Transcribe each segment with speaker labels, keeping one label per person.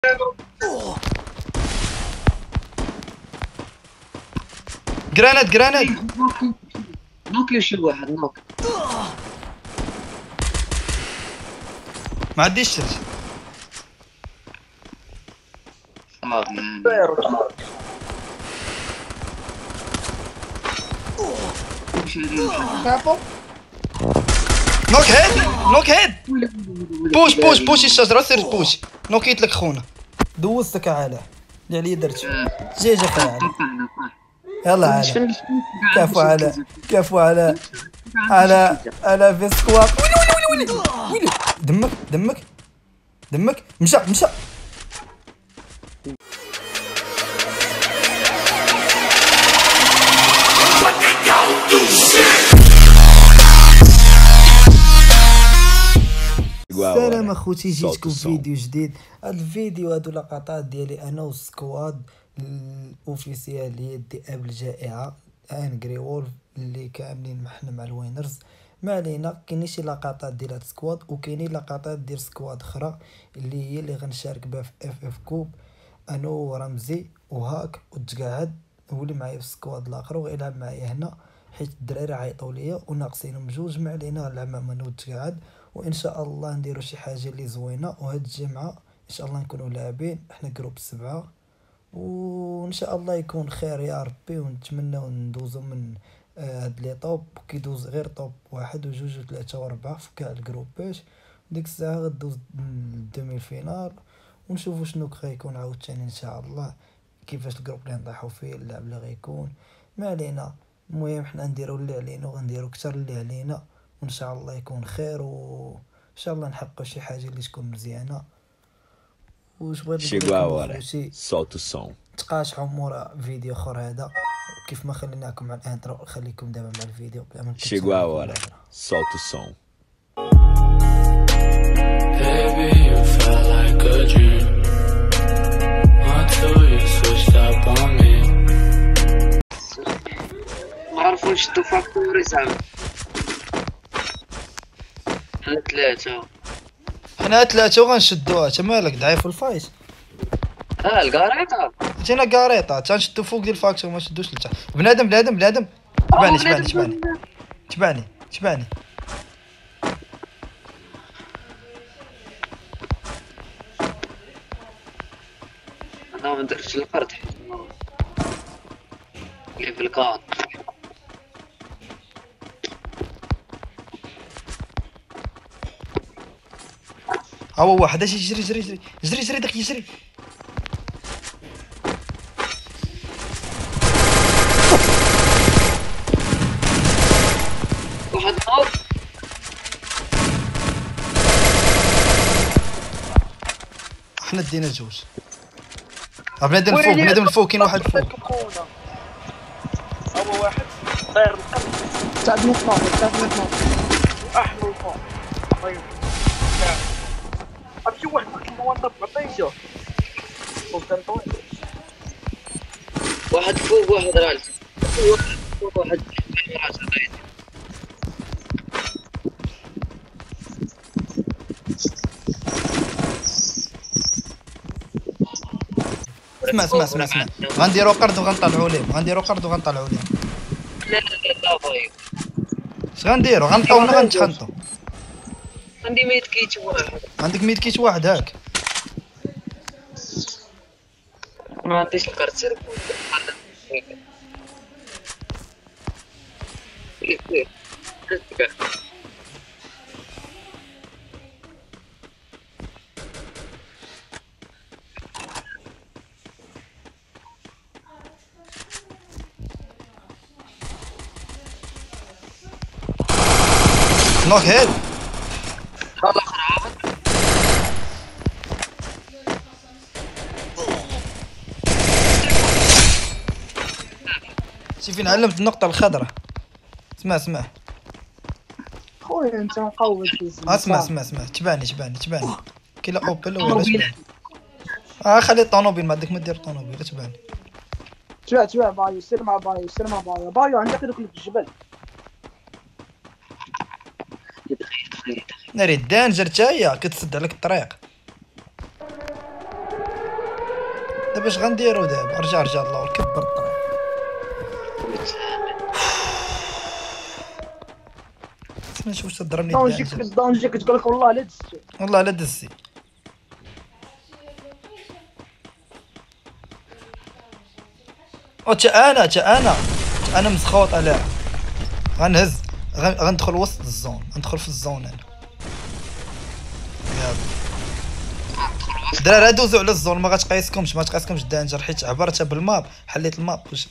Speaker 1: جرانيت
Speaker 2: نوك شي واحد نوك.
Speaker 1: ما عنديش شرج. نوك هيد بوش الشجره، سير بوش. نوكيت لك خونا، دوزتك على اللي عليا درت جيجا خويا. يلا على كفو على في سكواد. ويلي دمك مشى. السلام اخوتي، جيتكم فيديو جديد. هاد الفيديو هادو لقطات ديالي انا والسكواد الاوفيسيال ديال ذئاب الجائعه انجري وولف اللي كاملين حنا مع الوينرز. ما علينا، كاينين شي لقطات ديال هاد السكواد وكاينين لقطات ديال سكواد اخرى اللي هي اللي غنشارك بها في اف كوب. انا ورمزي وهاك وتقاعد هو اللي معايا في السكواد الاخر وغيلعب معايا هنا، حيت الدراري عيطوا ليا وناقصينهم جوج. ما علينا، غنلعب مع منو وتقاعد، وان شاء الله نديرو شي حاجه اللي زوينه. وهاد الجمعه ان شاء الله نكونوا لاعبين احنا جروب 7، وان شاء الله يكون خير يا ربي. ونتمنى ندوزو من هاد لي طوب، كيدوز غير طوب 1 و2 و3 و4 في كاع الجروبات. ديك الساعه غدوز الدومي فينال ونشوفوا شنو غيكون عاوتاني ان شاء الله، كيفاش الجروب اللي نطيحوا فيه، اللعب اللي غيكون. ما علينا، المهم حنا نديرو اللي علينا وغنديرو اكثر اللي علينا، وان شاء الله يكون خير، وان شاء الله نحققوا شي حاجه اللي تكون مزيانه. واش بغيت نقول لكم
Speaker 3: solta o som.
Speaker 1: تقاشعوا مورا فيديو اخر هذا، كيف ما خليناكم مع الانترو خليكم دابا مع الفيديو بلا ما
Speaker 3: Chegou a hora, solta o som.
Speaker 4: Baby, you felt like a dream until you switched up on me.
Speaker 2: ما عرفوا نشدو فاكتوري زعما
Speaker 1: حنا ثلاثه وغنشدوها. انت مالك ضعيف في الفايت؟
Speaker 2: الكاريطه
Speaker 1: جينا كاريطه تنشدو فوق ديال الفاكتور، ما شدوش لتا. بنادم تبعني
Speaker 2: انا ما درتش القرد حيت اللي في الكاد.
Speaker 1: هو واحد اجي جري داك يجري.
Speaker 2: واحد نوك
Speaker 1: حنا دينا جوج. بنادم الفوق كاين واحد الفوق.
Speaker 5: هو واحد طاير القلب تاع بنطاط احمر الفوق. طيب في واحد موظف عطيته
Speaker 2: واحد فوق واحد رالت واحد راس عطيته.
Speaker 1: اسمع غنديرو قرد وغنطلعوا لهم.
Speaker 2: لا طيب
Speaker 1: اش غنديرو؟ غنطلعوا ولا غنتحنطوا؟
Speaker 2: عندي ميت كيت واحد.
Speaker 1: عندك ميت كيت واحد هاك؟
Speaker 2: ما عنديش الكارت سير
Speaker 1: نوك هيد. شوف فين علمت النقطة الخضراء. اسمع
Speaker 5: خويا انت مقود
Speaker 1: اسمع تبعني كي لا اوبل ولا تبعني. خلي الطونوبيل، ما عندك ما دير الطونوبيل، تبعني.
Speaker 5: تبع بايو، سير مع بايو عندك دوك في الجبل.
Speaker 1: ناري الدانجر تاهي كتسد عليك الطريق. دابا اش غنديرو دابا؟ رجع اللور كبر الطريق. نشوف واش تضربني
Speaker 5: دونجيك تقول لك والله لا دزتي.
Speaker 1: والله لا دزي. او انا مسخوط على غنهز غندخل وسط الزون، غندخل في الزون انا. يلا دراري دوزو على الزون، ما تقيسكمش الدانجر حيت عبرتها بالماب، حليت الماب واش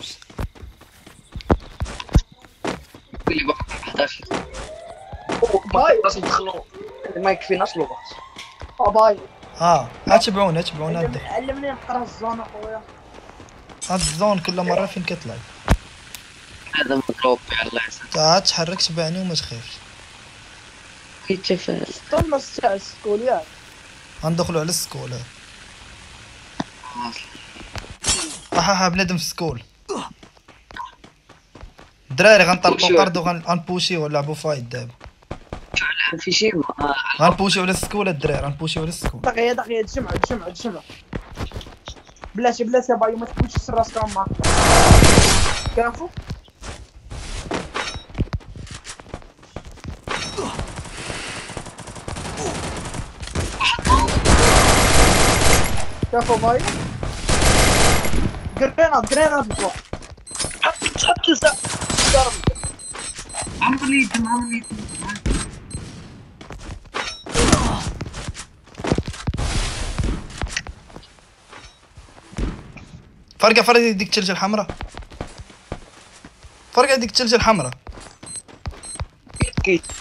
Speaker 2: اللي باقي 11
Speaker 5: باي
Speaker 2: خاص ندخلو ما يكفيناش الوقت.
Speaker 5: باي
Speaker 1: تبعونا هاد
Speaker 5: علمني نقرا الزون اخويا.
Speaker 1: الزون كل مره فين كتلعب
Speaker 2: هذا مضروب الله يسلمك.
Speaker 1: تحرك تبعني وما تخافش.
Speaker 2: كيتفاعل
Speaker 5: استنى الساعة السكول ياك.
Speaker 1: غندخلوا على السكول. بنادم في السكول. الدراري غنطلقوا قرد وغنبوشيو ونلعبوا فايت دابا.
Speaker 2: في شي
Speaker 1: غنبوشيو على السكول الدراري، غنبوشيو على السكول.
Speaker 5: دقيقة تجمع بلاتي يا بايو ما تكونش تسر راسك معاك. كافو بايو. جريناد الفوق. حط لسا
Speaker 2: عمري
Speaker 1: فرقة ديك الثلجة الحمراء. ديك الثلجة الحمراء.
Speaker 2: كيت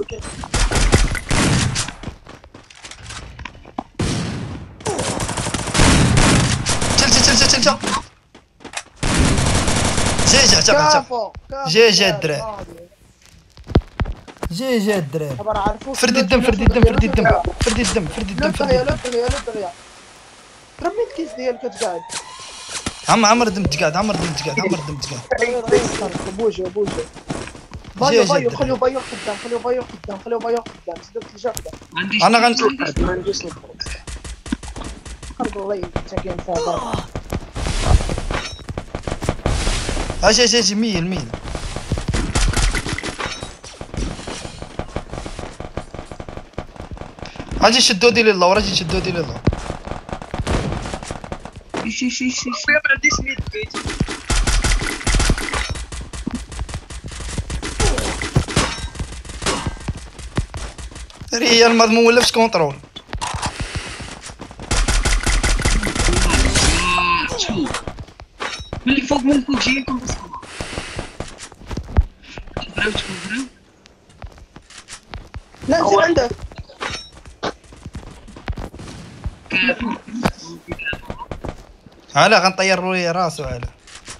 Speaker 1: تلجة جي الدراري. فردي الدم.
Speaker 5: رميت كيس ديالك كتقعد.
Speaker 1: عمر دم تقعد.
Speaker 5: بوجه بايو خليو بايو قدام زدت الجبده.
Speaker 1: انا غنطلع
Speaker 2: ما عنديش نخرج.
Speaker 5: الله ساكن فوق.
Speaker 1: اجي ميل. اجي شدو ديالي اللور.
Speaker 2: شي ما عنديش ميد بيت.
Speaker 1: ريال ما مولفش كونترول.
Speaker 2: من الفوق جايكم بس تفراو
Speaker 5: لا نزيد عندك.
Speaker 1: هلا غنطير لي راسو. هلا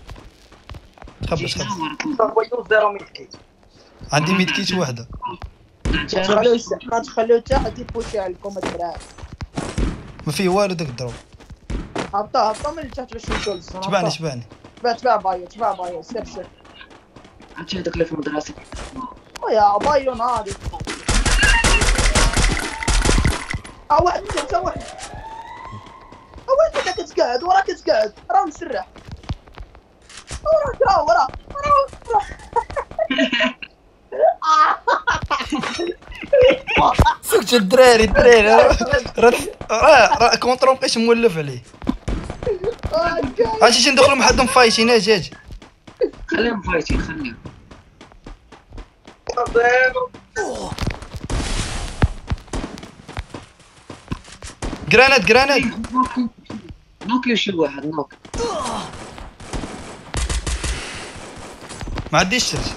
Speaker 1: خبش
Speaker 2: بايو زيرو ميد كيت.
Speaker 1: عندي ميد كيت وحده.
Speaker 5: ما تخليو حتى حد يبوشي عليكم الدراري.
Speaker 1: ما فيه والو داك الضرب.
Speaker 5: هبطه من التحت باش نمشيو للزون.
Speaker 1: تبعني
Speaker 5: تبع بايو سير.
Speaker 2: عرفتي هذاك اللي في المدرسة
Speaker 5: ويا بايو ناضي. واحد انت كتقعد وراك راه مسرح. وراك
Speaker 1: سكت الدراري راه كونترول مابقيتش مولف عليه. اجي ندخلوا مع حدهم فايتين. اجي
Speaker 2: خليهم فايتين خليهم.
Speaker 1: جرانيد
Speaker 2: نوك شي واحد نوك.
Speaker 1: ما عنديش ثلج.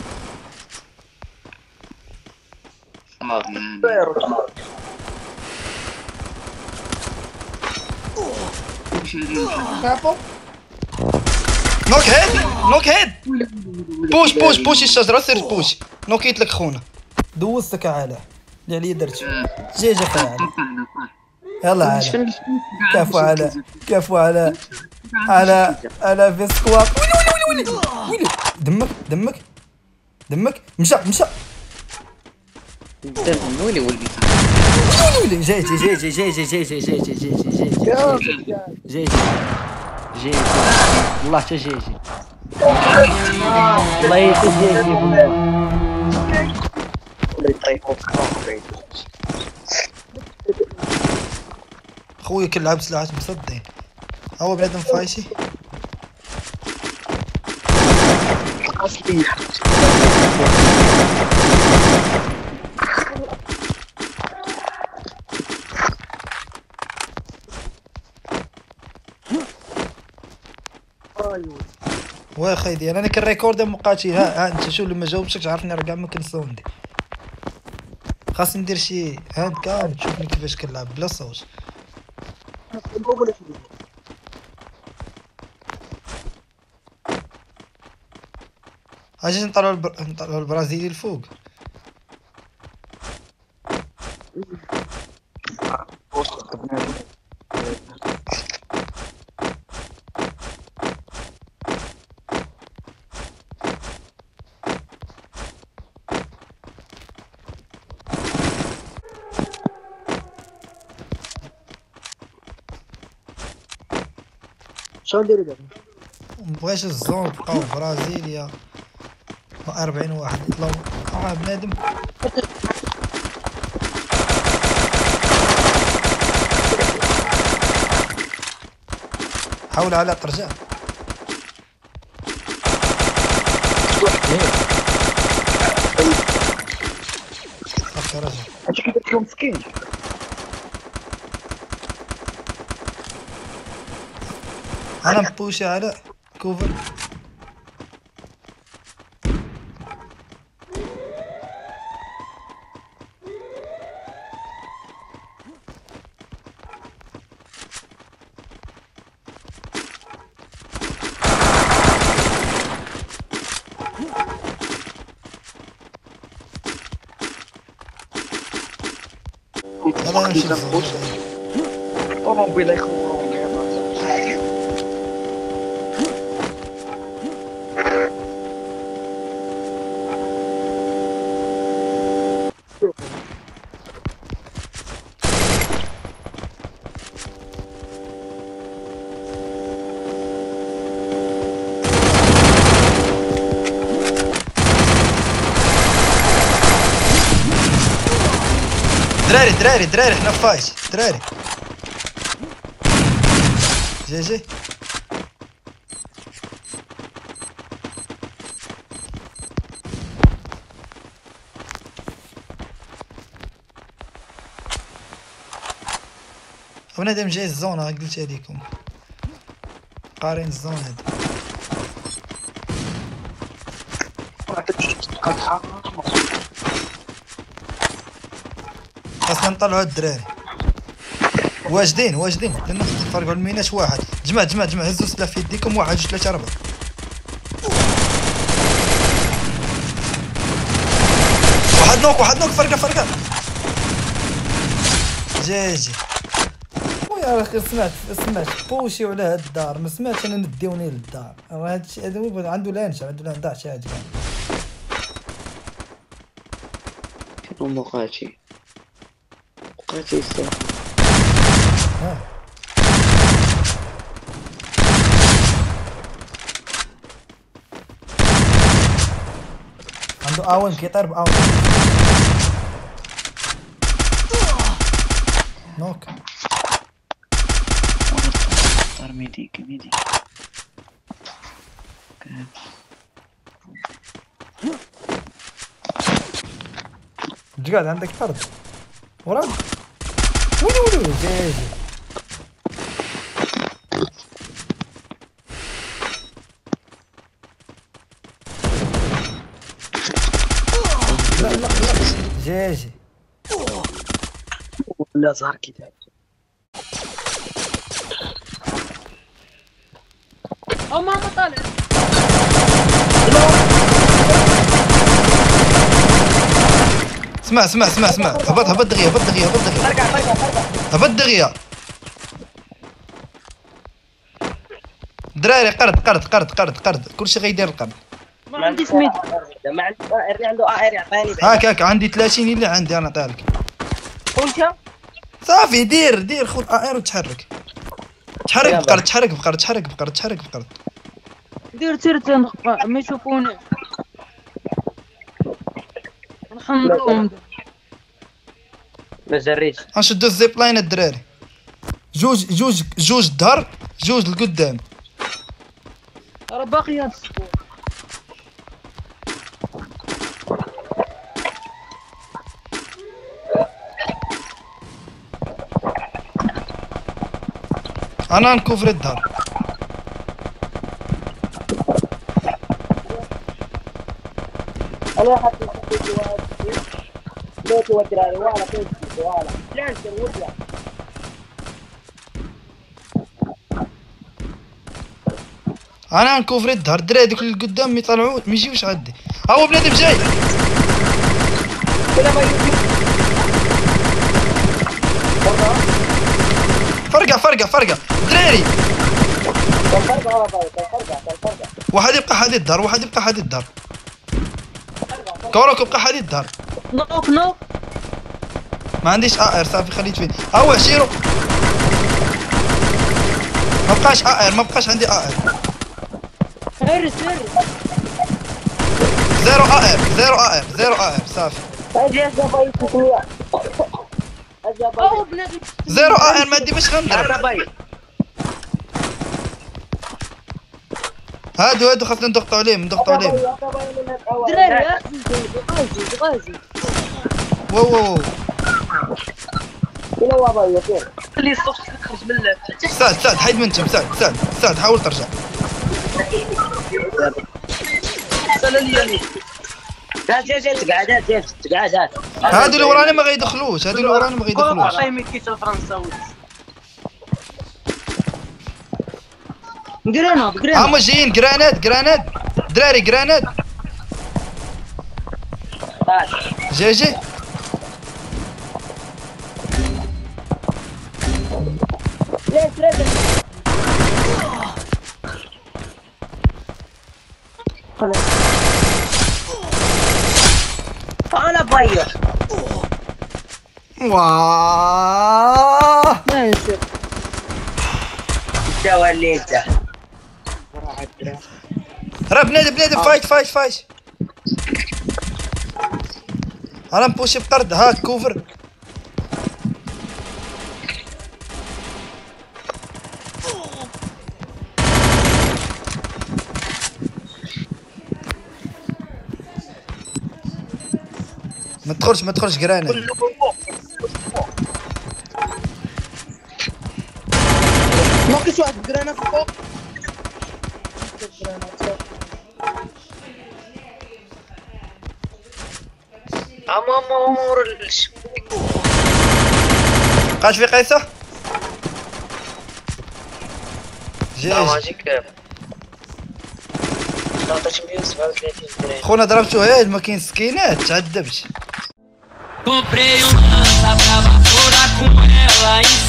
Speaker 5: كافو
Speaker 1: نوك هيد بوش الشجره. سير بوش. نوكيت لك خونا. دوزتك على اللي عليا درت. جي خويا. يلا على كفو على في سكوات. ويلي دمك مشى
Speaker 2: الدم ويلي
Speaker 1: جاي
Speaker 6: جي والله حتى جي والله حتى جي والله
Speaker 1: خويا كنلعب سلاحات مصدين هو بنادم فايشي واه خايدي انا كنريكورد مقاتل ها انت شوف لما جاوبتك تعرفني راه كاع ما كنصوندي خاصني ندير شي هاند كام تشوفني كيفاش كنلعب بلا صوت اجي نطلعوا البرازيلي الفوق
Speaker 2: شنو نديرو دابا؟
Speaker 1: مبغاش الزون بقاو برازيليا 40 واحد يطلعوا بنادم حاول على ترجع صافي رجع
Speaker 2: هادشي كيدير فيهم مسكين.
Speaker 1: انا مبوشي على كوفر يلا نمشي
Speaker 2: طوموبيله يخوفهم.
Speaker 1: دراري حنا فايت دراري جي بنادم جاي الزون قلت عليكم قارين الزون هذا خاصنا نطلعوا الدراري واجدين لان نفرقوا المينات واحد جمع هزوا السلاح في يديكم 1 2 3 4 واحد نوك فرقه جي خويا راه سمعت بوشي على هاد الدار ما سمعتش انا نديوني للدار راه هادشي هذا عنده لانش عنده شي حاجه
Speaker 2: شنو مقاتي يستاهل.
Speaker 1: عنده اون كيطير باون نوك
Speaker 2: صار ميديك
Speaker 1: تقعد عندك فرد وراك ويلي جاي لا جاي
Speaker 2: لا ظهر كذا
Speaker 5: او ماما طالع
Speaker 1: اسمع هبط دغيا هبط دغيا دراري قرد كلشي غيدير القرد
Speaker 5: ما عندي سميد
Speaker 2: ما عندي اللي عنده يعطيني
Speaker 1: هاك عندي 30 اللي عندي انا نعطيها لك
Speaker 5: وانت
Speaker 1: صافي دير خذ وتحرك تحرك بقرد تحرك بقرد تحرك بقرد تحرك بقرد.
Speaker 7: دير تيرتين ما يشوفوني نحمضهم.
Speaker 2: ما جريتش.
Speaker 1: غنشدو الزيب لاين الدراري. جوج الظهر جوج لقدام.
Speaker 7: راه باقي هاد السبور.
Speaker 1: انا نكوفري الظهر.
Speaker 5: انا حتى بيتي والدراري ولا بيتي ولا لانش الوجه.
Speaker 1: انا نكوفري الظهر الدراري دوك اللي قدام يطلعوا ما يجيوش عندي. ها هو بنادم جاي. فرقه دراري. واحد يبقى حديد الدار واحد يبقى حديد الدار. كوروك يبقى حديد الدار.
Speaker 7: نوك
Speaker 1: ما عنديش ار صافي خليت فين. ها هو عشيرو. ما بقاش عندي ار.
Speaker 7: هرس
Speaker 1: زيرو ار صافي.
Speaker 7: او بنادم
Speaker 1: زيرو ار ما عندي باش غنضرب. هادو خاصنا نضغطوا عليهم
Speaker 7: دراري غازي
Speaker 1: واو
Speaker 5: الى وابا فين
Speaker 2: خلي الصوت يخرج من
Speaker 1: سعد حيد من تم. سعد حاول ترجع.
Speaker 2: سال اليمين. جات تقعد
Speaker 1: هادو اللي وراني ما غيدخلوش.
Speaker 2: والله ما كاينش الفرنساوي.
Speaker 7: جريناد
Speaker 1: هما جايين جراناد دراري جراناد. جي
Speaker 2: انا بايع.
Speaker 1: واه
Speaker 7: ماشي
Speaker 2: انت ولي انت.
Speaker 1: راه بنادم فايت. انا نبوشي بقرد. هاك كوفر. ما تدخلش قرانه.
Speaker 5: ما كاينش واحد الجرانات فوق.
Speaker 2: امور
Speaker 1: بقاش في قيسه.
Speaker 2: ماجيك. عطيت 137 درهم.
Speaker 1: خونا ضربتو هاد ما كاين سكينات تعذبت.
Speaker 4: Comprei uma lança pra vaporar com ela em